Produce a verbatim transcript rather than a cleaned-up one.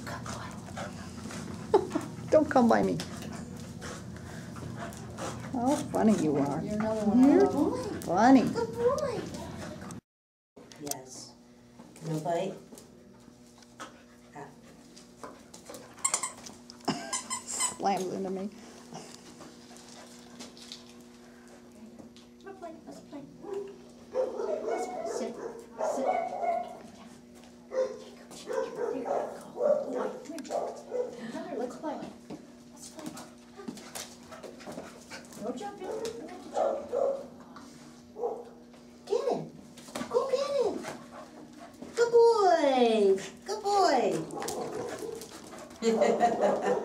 Don't come by me. How funny you are. You're another one. You're funny. Good boy. Yes. No bite. Ah. Slams into me. Let's play. Let's play. Let's sit. Sit. There you go. Boy, come here. Another. Let's play. Let's play. No jumping. Get him. Go get him. Good boy. Good boy.